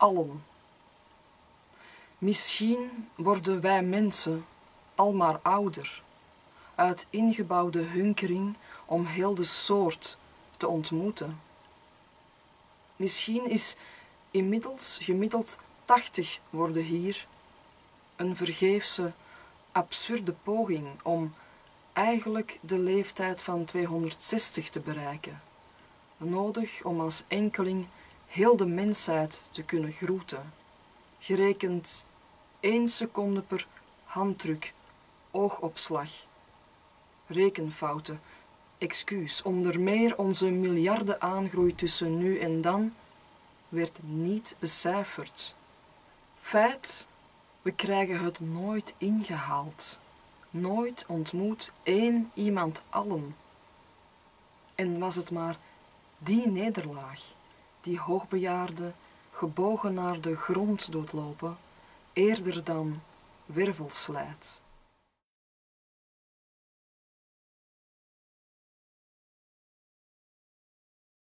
allen. Misschien worden wij mensen al maar ouder, uit ingebouwde hunkering om heel de soort te ontmoeten. Misschien is inmiddels gemiddeld 80 worden hier een vergeefse, absurde poging om eigenlijk de leeftijd van 260 te bereiken, nodig om als enkeling heel de mensheid te kunnen groeten, gerekend 1 seconde per handdruk, oogopslag, rekenfouten, excuus, onder meer onze miljarden aangroei tussen nu en dan, werd niet becijferd. Feit, we krijgen het nooit ingehaald. Nooit ontmoet één iemand allen. En was het maar die nederlaag, die hoogbejaarde, gebogen naar de grond doet lopen, eerder dan wervels slijt.